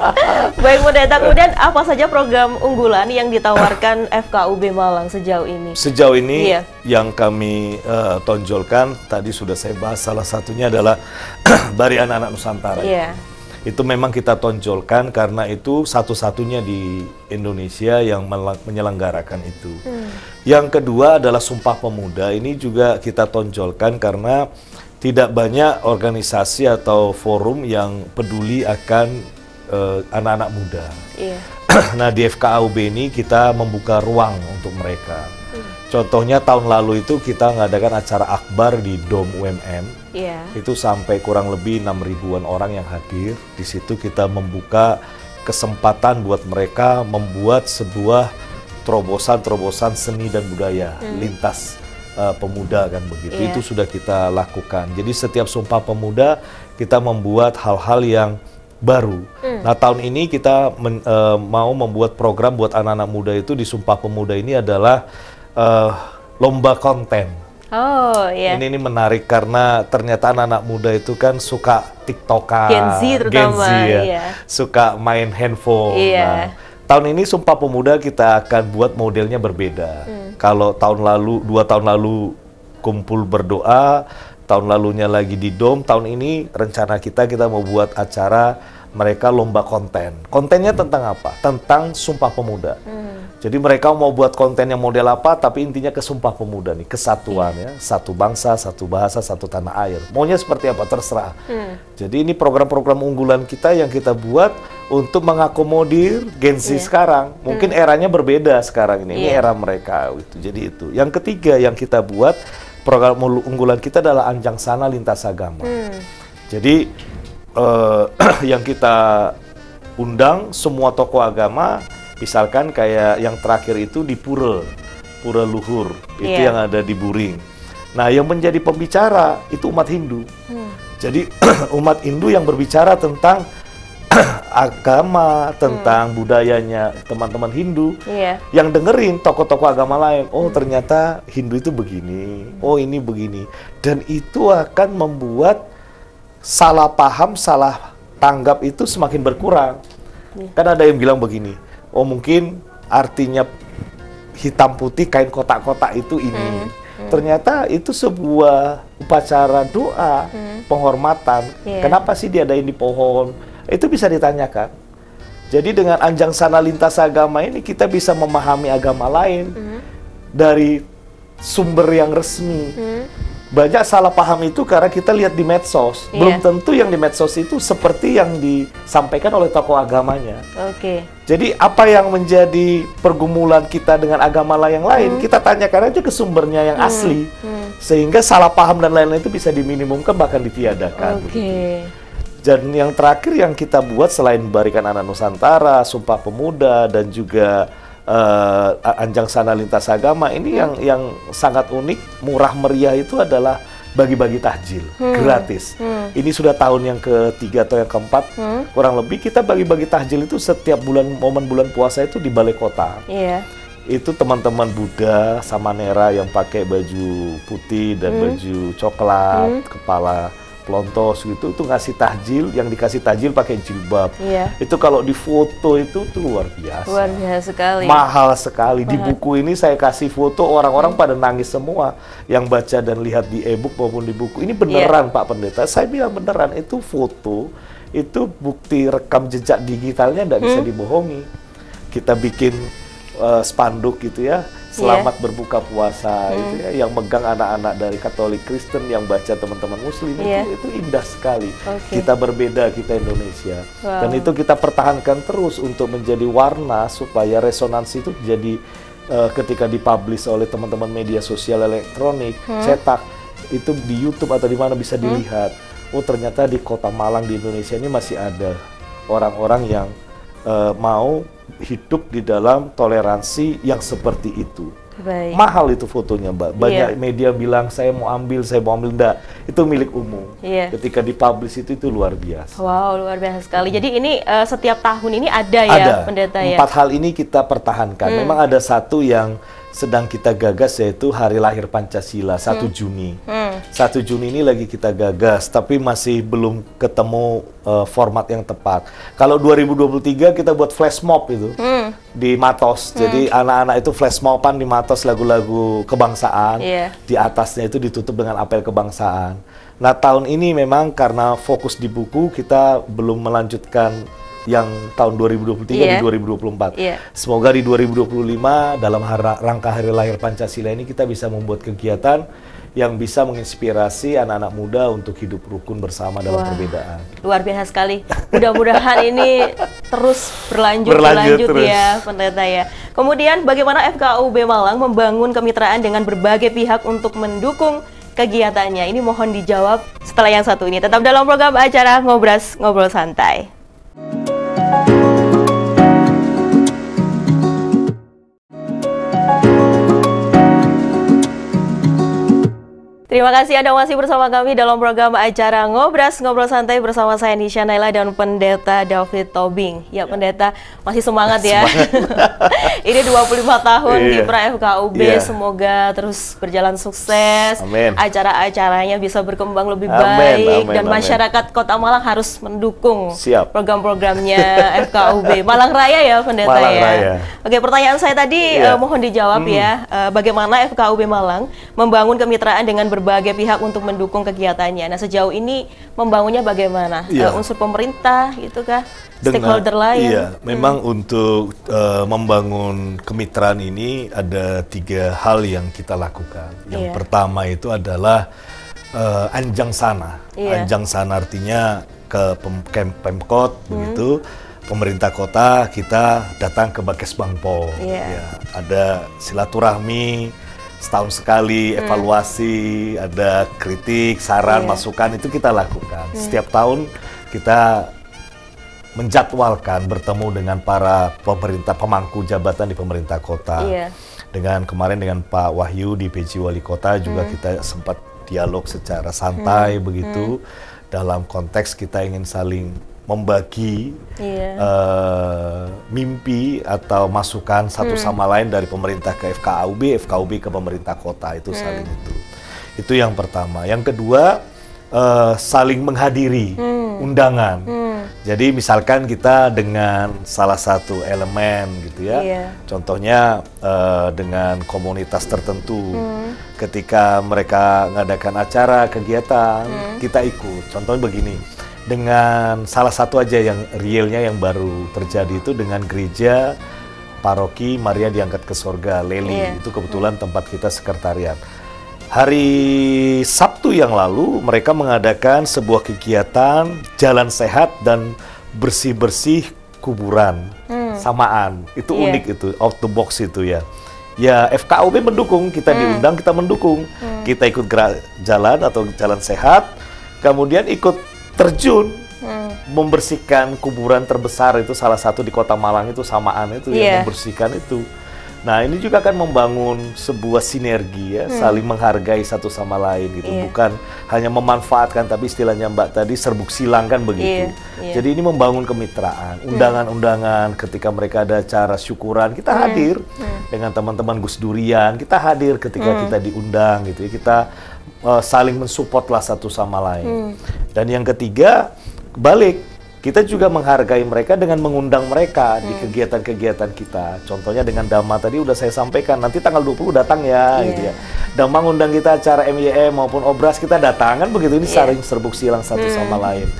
Baik Mudeta, kemudian apa saja program unggulan yang ditawarkan F K U B Malang sejauh ini? Sejauh ini iya. yang kami uh, tonjolkan, tadi sudah saya bahas, salah satunya adalah Bari Anak-Anak Nusantara. Yeah. Itu memang kita tonjolkan karena itu satu-satunya di Indonesia yang menyelenggarakan itu. Hmm. Yang kedua adalah Sumpah Pemuda. Ini juga kita tonjolkan karena tidak banyak organisasi atau forum yang peduli akan anak-anak uh, muda. Yeah. Nah di F K U B ini kita membuka ruang untuk mereka. Hmm. Contohnya tahun lalu itu kita mengadakan acara akbar di Dom U M M. Yeah. Itu sampai kurang lebih enam ribuan orang yang hadir. Di situ kita membuka kesempatan buat mereka membuat sebuah terobosan-terobosan seni dan budaya hmm. lintas uh, pemuda kan begitu. Yeah. Itu sudah kita lakukan. Jadi setiap Sumpah Pemuda kita membuat hal-hal yang baru. Hmm. Nah tahun ini kita men, uh, mau membuat program buat anak-anak muda itu di Sumpah Pemuda ini adalah uh, lomba konten. Oh iya. Ini, ini menarik karena ternyata anak-anak muda itu kan suka TikTokan, Gen Z terutama, Gen Z ya, iya. suka main handphone. Iya. Nah, tahun ini Sumpah Pemuda kita akan buat modelnya berbeda. Hmm. Kalau tahun lalu, dua tahun lalu kumpul berdoa, tahun lalunya lagi di Dom, tahun ini rencana kita kita mau buat acara mereka lomba konten. Kontennya tentang apa? Tentang Sumpah Pemuda. Hmm. Jadi mereka mau buat konten yang model apa, tapi intinya ke Sumpah Pemuda nih, kesatuan yeah. ya, satu bangsa, satu bahasa, satu tanah air. Maunya seperti apa terserah. Hmm. Jadi ini program-program unggulan kita yang kita buat untuk mengakomodir Gen Z yeah. sekarang. Mungkin hmm. eranya berbeda sekarang ini. Ini yeah. era mereka. Gitu. Jadi itu. Yang ketiga yang kita buat program unggulan kita adalah Anjang Sana Lintas Agama. Hmm. Jadi uh, yang kita undang semua tokoh agama. Misalkan kayak yang terakhir itu di Pura, Pura Luhur, itu yeah. yang ada di Buring. Nah, yang menjadi pembicara itu umat Hindu. Hmm. Jadi umat Hindu yang berbicara tentang agama, tentang hmm. budayanya teman-teman Hindu. Yeah. Yang dengerin tokoh-tokoh agama lain, oh hmm. ternyata Hindu itu begini, hmm. oh ini begini. Dan itu akan membuat salah paham, salah tanggap itu semakin berkurang. Yeah. Kan ada yang bilang begini, oh mungkin artinya hitam putih kain kotak-kotak itu ini. Hmm, hmm. Ternyata itu sebuah upacara doa, hmm. penghormatan. Yeah. Kenapa sih diadain di pohon? Itu bisa ditanyakan. Jadi dengan Anjang Sana Lintas Agama ini kita bisa memahami agama lain hmm. dari sumber yang resmi. Hmm. Banyak salah paham itu karena kita lihat di medsos. Yeah. Belum tentu yang di medsos itu seperti yang disampaikan oleh tokoh agamanya. Oke. Okay. Jadi apa yang menjadi pergumulan kita dengan agama yang lain, hmm. kita tanyakan aja ke sumbernya yang hmm. asli. Hmm. Sehingga salah paham dan lain-lain itu bisa diminimumkan bahkan ditiadakan. Oke. Okay. Dan yang terakhir yang kita buat selain Barikan Anak Nusantara, Sumpah Pemuda dan juga Uh, Anjang Sana Lintas Agama ini hmm. yang yang sangat unik, murah meriah itu adalah bagi-bagi takjil hmm. gratis. Hmm. Ini sudah tahun yang ketiga atau yang keempat, hmm. kurang lebih kita bagi-bagi takjil itu setiap bulan momen bulan puasa itu di balai kota. Yeah. Itu teman-teman Buddha Samanera yang pakai baju putih dan hmm. baju coklat, hmm. kepala pelontos gitu, itu ngasih tahjil, yang dikasih tahjil pakai jilbab. Iya. Itu kalau di foto itu tuh luar biasa. Luar biasa sekali. Mahal sekali. Mahal. Di buku ini saya kasih foto, orang-orang hmm. pada nangis semua yang baca dan lihat di e-book maupun di buku. Ini beneran yeah. Pak Pendeta. Saya bilang beneran, itu foto, itu bukti rekam jejak digitalnya nggak bisa hmm. dibohongi. Kita bikin uh, spanduk gitu ya. selamat yeah. berbuka puasa, mm. itu ya, yang megang anak-anak dari Katolik Kristen, yang baca teman-teman Muslim, yeah. itu, itu indah sekali. Okay. Kita berbeda, kita Indonesia. Wow. Dan itu kita pertahankan terus untuk menjadi warna supaya resonansi itu jadi uh, ketika dipublish oleh teman-teman media sosial elektronik, hmm. cetak, itu di YouTube atau di mana bisa dilihat. Hmm. Oh ternyata di Kota Malang di Indonesia ini masih ada orang-orang yang uh, mau hidup di dalam toleransi yang seperti itu. Baik. Mahal itu fotonya, Mbak. Banyak yeah. media bilang saya mau ambil, saya mau ambil, enggak. Itu milik umum. Yeah. Ketika dipublish itu itu luar biasa. Wow, luar biasa sekali. Hmm. Jadi ini uh, setiap tahun ini ada ya, ada. Pendeta ya. Empat hal ini kita pertahankan. Hmm. Memang ada satu yang sedang kita gagas, yaitu Hari Lahir Pancasila, satu hmm. Juni. Hmm. satu Juni ini lagi kita gagas, tapi masih belum ketemu uh, format yang tepat. Kalau dua ribu dua puluh tiga kita buat flash mob itu hmm. di Matos. Hmm. Jadi anak-anak itu flash moban di Matos lagu-lagu kebangsaan. Yeah. Di atasnya itu ditutup dengan apel kebangsaan. Nah tahun ini memang karena fokus di buku, kita belum melanjutkan yang tahun dua ribu dua puluh tiga yeah. di dua ribu dua puluh empat. Yeah. Semoga di dua ribu dua puluh lima dalam har- rangka Hari Lahir Pancasila ini kita bisa membuat kegiatan yang bisa menginspirasi anak-anak muda untuk hidup rukun bersama dalam Wah, perbedaan. Luar biasa sekali. Mudah-mudahan ini terus berlanjut, berlanjut, berlanjut terus. ya, Pendeta ya. Kemudian bagaimana F K U B Malang membangun kemitraan dengan berbagai pihak untuk mendukung kegiatannya? Ini mohon dijawab setelah yang satu ini. Tetap dalam program acara Ngobras Ngobrol Santai. Terima kasih Anda masih bersama kami dalam program acara Ngobras Ngobrol Santai bersama saya Nisha Naila dan Pendeta David Tobing. Ya, ya. Pendeta masih semangat ya. Semangat. Ini dua puluh lima tahun iya. Kiprah F K U B, iya. Semoga terus berjalan sukses. Amin. Acara-acaranya bisa berkembang lebih amin, baik amin, dan amin. Masyarakat Kota Malang harus mendukung Siap. program-programnya F K U B. Malang Raya ya Pendeta Malang ya. Raya. Oke, pertanyaan saya tadi iya. uh, mohon dijawab hmm. ya. Uh, bagaimana F K U B Malang membangun kemitraan dengan berbagai berbagai pihak untuk mendukung kegiatannya. Nah, sejauh ini membangunnya bagaimana? Iya. Uh, unsur pemerintah, gitu kah? Dengan, stakeholder lain? Iya, memang hmm. untuk uh, membangun kemitraan ini ada tiga hal yang kita lakukan. Yang iya. pertama itu adalah uh, anjang sana. Iya. Anjang sana artinya ke pem Pemkot, hmm. begitu. Pemerintah kota kita datang ke Bakes Bangpo. Iya. Ya, ada silaturahmi. Setahun sekali hmm. evaluasi, ada kritik, saran, yeah. masukan, itu kita lakukan. Hmm. Setiap tahun kita menjadwalkan bertemu dengan para pemerintah, pemangku jabatan di pemerintah kota. Yeah. Dengan kemarin dengan Pak Wahyu di P J Wali Kota juga hmm. kita sempat dialog secara santai hmm. begitu. Hmm. Dalam konteks kita ingin saling membagi yeah. uh, mimpi atau masukan satu hmm. sama lain dari pemerintah ke F K U B, F K U B ke pemerintah kota, itu hmm. saling itu. Itu yang pertama. Yang kedua, uh, saling menghadiri hmm. undangan. Hmm. Jadi misalkan kita dengan salah satu elemen gitu ya, yeah. contohnya uh, dengan komunitas tertentu, hmm. ketika mereka ngadakan acara, kegiatan, hmm. kita ikut. Contohnya begini, dengan salah satu aja yang realnya yang baru terjadi itu dengan gereja paroki Maria Diangkat ke Sorga, Leli, yeah. itu kebetulan tempat kita sekretariat. Hari Sabtu yang lalu mereka mengadakan sebuah kegiatan jalan sehat dan bersih-bersih kuburan hmm. samaan. Itu yeah. unik itu, out the box itu ya. Ya F K U B mendukung, kita hmm. diundang, kita mendukung. Hmm. Kita ikut gerak jalan atau jalan sehat, kemudian ikut terjun hmm. membersihkan kuburan terbesar itu salah satu di Kota Malang itu samaan itu yeah. yang membersihkan itu. Nah ini juga akan membangun sebuah sinergi ya, hmm. saling menghargai satu sama lain gitu, yeah. bukan hanya memanfaatkan tapi istilahnya Mbak tadi serbuk silang kan begitu. Yeah. Yeah. Jadi ini membangun kemitraan, undangan-undangan ketika mereka ada acara syukuran kita hmm. hadir hmm. dengan teman-teman Gus Durian, kita hadir ketika hmm. kita diundang gitu ya, kita uh, saling mensupport lah satu sama lain. Hmm. Dan yang ketiga balik, kita juga menghargai mereka dengan mengundang mereka hmm. di kegiatan-kegiatan kita. Contohnya dengan Dhamma tadi udah saya sampaikan, nanti tanggal dua puluh datang ya, yeah. gitu ya. Dhamma ngundang kita acara M Y M maupun Obras, kita datang kan begitu. Ini yeah. saling serbuk silang satu hmm. sama lain.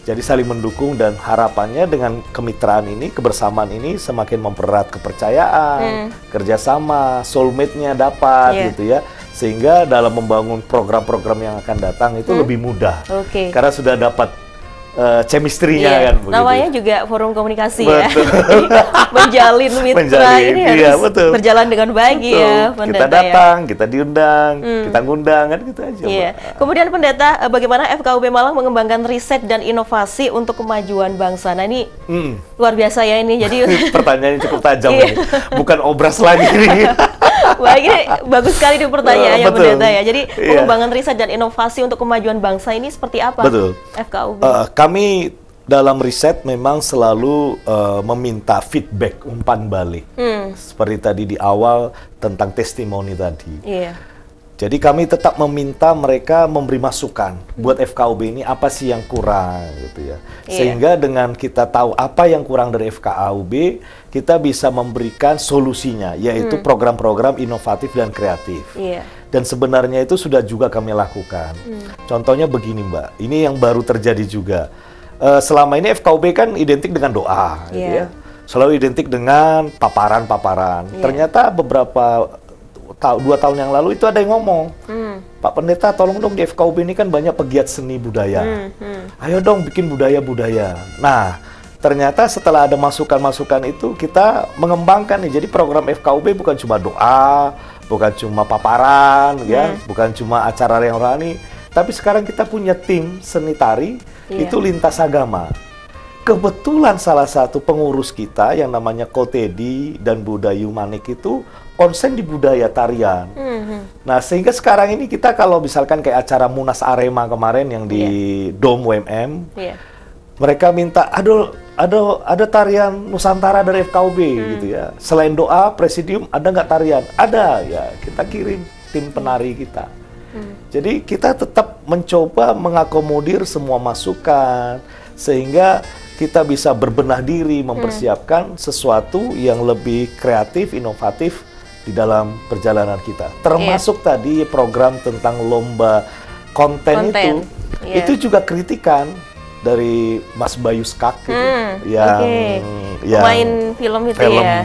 Jadi saling mendukung dan harapannya dengan kemitraan ini, kebersamaan ini semakin mempererat kepercayaan, hmm. kerjasama, soulmate-nya dapat yeah. gitu ya. Sehingga dalam membangun program-program yang akan datang itu hmm. lebih mudah. Okay. Karena sudah dapat uh, chemistry-nya yeah. kan. Begitu. Namanya juga forum komunikasi betul. ya. Menjalin mitra Menjalin, ini iya, harus betul. berjalan dengan baik betul. ya pendeta. Kita datang, ya. kita diundang, hmm. kita ngundang kan gitu aja. Iya. Kemudian pendeta, bagaimana F K U B Malang mengembangkan riset dan inovasi untuk kemajuan bangsa? Nah ini hmm. luar biasa ya ini. Jadi pertanyaannya cukup tajam ini. Bukan obras lagi nih. Wah, ini bagus sekali di pertanyaannya, uh, pendeta ya. Jadi yeah. pengembangan riset dan inovasi untuk kemajuan bangsa ini seperti apa? Betul. F K U B. Uh, kami dalam riset memang selalu uh, meminta feedback, umpan balik. Hmm. Seperti tadi di awal tentang testimoni tadi. Yeah. Jadi kami tetap meminta mereka memberi masukan hmm. buat F K U B ini apa sih yang kurang gitu ya. Yeah. Sehingga dengan kita tahu apa yang kurang dari F K U B, kita bisa memberikan solusinya, yaitu program-program hmm. inovatif dan kreatif. Yeah. Dan sebenarnya itu sudah juga kami lakukan. Hmm. Contohnya begini Mbak, ini yang baru terjadi juga. Uh, selama ini F K U B kan identik dengan doa, yeah. gitu ya. Selalu identik dengan paparan-paparan. Yeah. Ternyata beberapa ta dua tahun yang lalu itu ada yang ngomong, hmm. Pak Pendeta tolong dong di F K U B ini kan banyak pegiat seni budaya. Hmm. Hmm. Ayo dong bikin budaya-budaya. Nah, ternyata setelah ada masukan-masukan itu kita mengembangkan nih. Jadi program F K U B bukan cuma doa, bukan cuma paparan, hmm. ya, bukan cuma acara yang rohani, tapi sekarang kita punya tim seni tari yeah. itu lintas agama. Kebetulan salah satu pengurus kita yang namanya Kotedi dan Budayu Manik itu konsen di budaya tarian. Mm-hmm. Nah, sehingga sekarang ini kita kalau misalkan kayak acara Munas Arema kemarin yang di yeah. Dom W M M, yeah. mereka minta, aduh, ada ada tarian Nusantara dari F K U B mm. gitu ya. Selain doa, presidium, ada nggak tarian? Ada, ya kita kirim tim penari kita. Mm. Jadi kita tetap mencoba mengakomodir semua masukan, sehingga kita bisa berbenah diri, mempersiapkan hmm. sesuatu yang lebih kreatif, inovatif di dalam perjalanan kita. Termasuk yeah. tadi program tentang lomba konten, konten. itu, yeah. itu juga kritikan dari Mas Bayu Skak gitu, hmm. yang, okay. yang main film itu film, ya.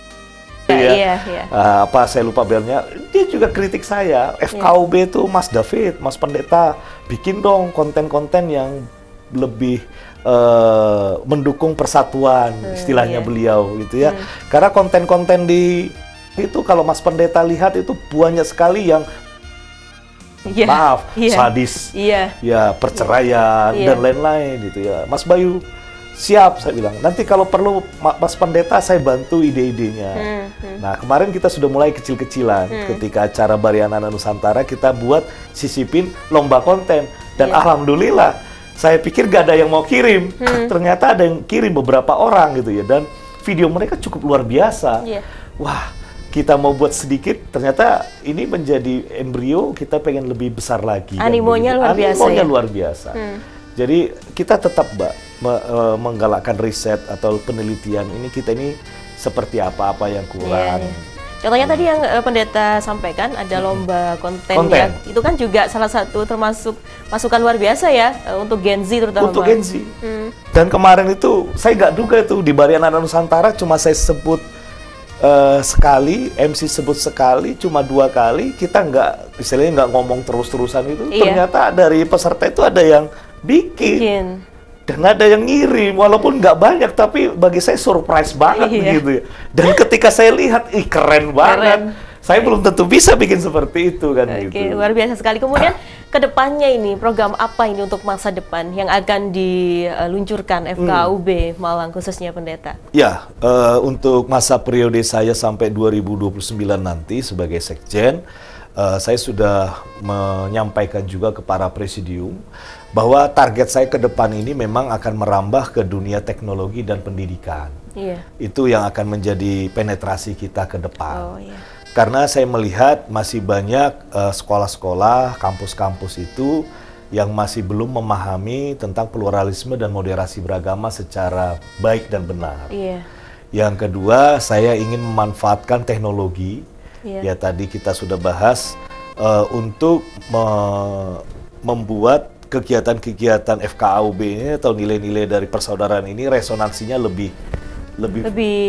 Ya, iya, iya. Uh, apa saya lupa belnya, dia juga kritik saya. F K U B itu Mas David, Mas Pendeta, bikin dong konten-konten yang lebih uh, mendukung persatuan, hmm, istilahnya iya. beliau gitu ya. Hmm. Karena konten-konten di itu kalau Mas Pendeta lihat itu banyak sekali yang yeah. maaf, yeah. sadis, yeah. ya perceraian yeah. dan lain-lain gitu ya. Mas Bayu siap, saya bilang. Nanti kalau perlu Mas Pendeta saya bantu ide-idenya. Hmm, hmm. Nah, kemarin kita sudah mulai kecil-kecilan hmm. ketika acara Bariana Nusantara kita buat sisipin lomba konten dan yeah. alhamdulillah saya pikir gak ada yang mau kirim, hmm. ternyata ada yang kirim beberapa orang gitu ya, dan video mereka cukup luar biasa. Yeah. Wah, kita mau buat sedikit, ternyata ini menjadi embrio, kita pengen lebih besar lagi. Animonya luar biasa. Animonya ya? luar biasa. Hmm. Jadi kita tetap, Mbak, me uh, menggalakkan riset atau penelitian ini, kita ini seperti apa-apa yang kurang. Yeah, yeah. Contohnya hmm. tadi yang uh, pendeta sampaikan ada lomba konten, konten. Ya, itu kan juga salah satu termasuk masukan luar biasa ya uh, untuk Gen Z terutama. Untuk Gen Z. Hmm. Dan kemarin itu saya nggak duga itu di Bariana Nusantara cuma saya sebut uh, sekali, M C sebut sekali, cuma dua kali, kita nggak, istilahnya nggak ngomong terus-terusan itu. Iya. Ternyata dari peserta itu ada yang bikin. bikin. Dan ada yang ngirim, walaupun nggak banyak, tapi bagi saya surprise banget iya. gitu ya. Dan ketika saya lihat, ih keren banget. Keren. Saya belum tentu bisa bikin seperti itu kan. Oke, gitu. Luar biasa sekali. Kemudian ah. kedepannya ini, program apa ini untuk masa depan yang akan diluncurkan F K U B hmm. Malang khususnya pendeta? Ya, uh, untuk masa periode saya sampai dua ribu dua puluh sembilan nanti sebagai sekjen, uh, saya sudah menyampaikan juga ke para presidium bahwa target saya ke depan ini memang akan merambah ke dunia teknologi dan pendidikan. Iya. Itu yang akan menjadi penetrasi kita ke depan. Oh, iya. Karena saya melihat masih banyak sekolah-sekolah, uh, kampus-kampus itu yang masih belum memahami tentang pluralisme dan moderasi beragama secara baik dan benar. Iya. Yang kedua, saya ingin memanfaatkan teknologi. Iya. Ya tadi kita sudah bahas uh, untuk me membuat kegiatan-kegiatan F K A U B ini atau nilai-nilai dari persaudaraan ini resonansinya lebih lebih, lebih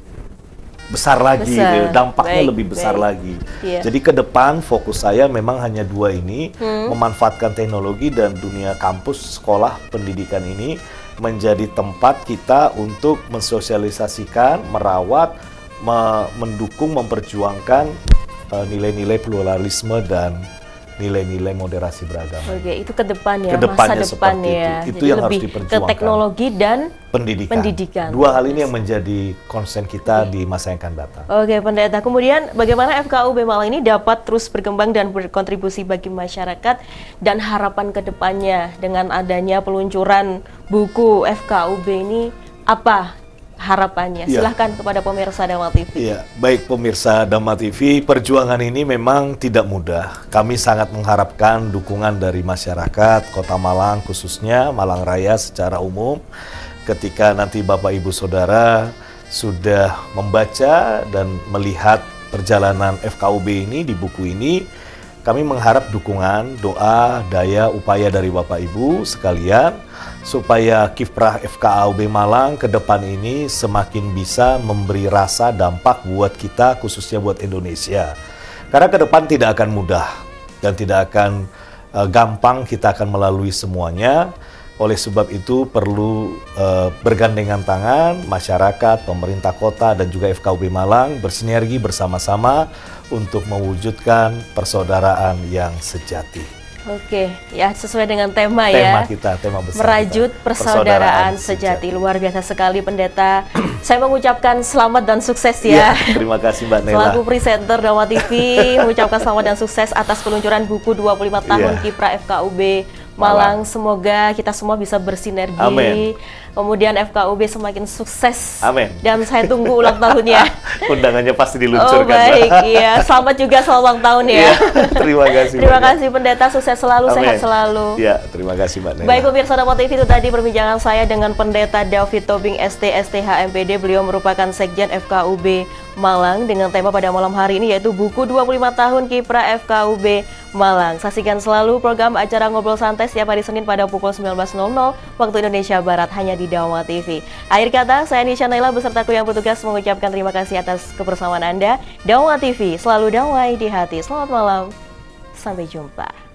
besar lagi, besar. dampaknya Baik, lebih besar baik. lagi. Iya. Jadi ke depan fokus saya memang hanya dua ini, hmm. memanfaatkan teknologi dan dunia kampus, sekolah, pendidikan ini menjadi tempat kita untuk mensosialisasikan, merawat, me mendukung, memperjuangkan nilai-nilai uh, pluralisme dan nilai-nilai moderasi beragama. Oke, itu ke depan ya, Kedepannya masa depan ya. itu. Itu Jadi yang lebih harus diperjuangkan. ke teknologi dan pendidikan. pendidikan. Dua hal ini yang menjadi concern kita di masa yang akan datang. Oke, Pendeta. Kemudian bagaimana F K U B Malang ini dapat terus berkembang dan berkontribusi bagi masyarakat dan harapan ke depannya dengan adanya peluncuran buku F K U B ini, apa harapannya? Ya. Silahkan kepada pemirsa Dhamma T V. Iya, baik pemirsa Dhamma T V, perjuangan ini memang tidak mudah. Kami sangat mengharapkan dukungan dari masyarakat Kota Malang, khususnya Malang Raya secara umum. Ketika nanti Bapak Ibu Saudara sudah membaca dan melihat perjalanan F K U B ini di buku ini, kami mengharap dukungan, doa, daya, upaya dari Bapak Ibu sekalian supaya kiprah F K A U B Malang ke depan ini semakin bisa memberi rasa dampak buat kita, khususnya buat Indonesia. Karena ke depan tidak akan mudah dan tidak akan uh, gampang, kita akan melalui semuanya. Oleh sebab itu perlu uh, bergandengan tangan masyarakat, pemerintah kota dan juga F K U B Malang bersinergi bersama-sama untuk mewujudkan persaudaraan yang sejati. Oke, ya sesuai dengan tema, Tema ya. kita, tema besar Merajut kita. Persaudaraan sejati. Luar biasa sekali, Pendeta. Saya mengucapkan selamat dan sukses ya. Ya, terima kasih Mbak Nela. Selaku presenter Dhamma T V, mengucapkan selamat dan sukses atas peluncuran buku dua puluh lima tahun Ya. kiprah F K U B Malang. Semoga kita semua bisa bersinergi. Amin. Kemudian F K U B semakin sukses. Amin. Dan saya tunggu ulang tahunnya. Undangannya pasti Oh diluncurkan. baik, iya. Selamat juga selamat ulang tahun ya. Ya, terima kasih. Terima banyak. kasih Pendeta, sukses selalu, Amin. sehat selalu. Ya, terima kasih Mbak Nela. Baik pemirsa Dhamma T V, itu tadi perbincangan saya dengan Pendeta David Tobing S T S T H M P D. Beliau merupakan Sekjen F K U B Malang dengan tema pada malam hari ini yaitu buku dua puluh lima tahun kiprah F K U B Malang. Saksikan selalu program acara Ngobrol Santai setiap hari Senin pada pukul sembilan belas waktu Indonesia Barat hanya di Dhamma T V. Akhir kata, saya Nisha Naila beserta kru yang bertugas mengucapkan terima kasih atas kebersamaan Anda. Dhamma T V, selalu damai di hati. Selamat malam, sampai jumpa.